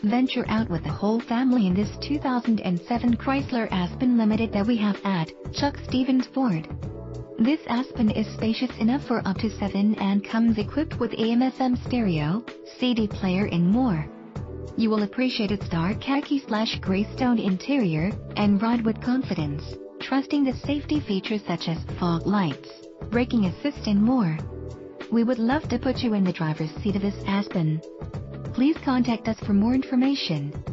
Venture out with the whole family in this 2007 Chrysler Aspen Limited that we have at Chuck Stevens Ford. This Aspen is spacious enough for up to 7 and comes equipped with AM/FM stereo, CD player and more. You will appreciate its dark khaki/gray stone interior and ride with confidence, trusting the safety features such as fog lights, braking assist and more. We would love to put you in the driver's seat of this Aspen. Please contact us for more information.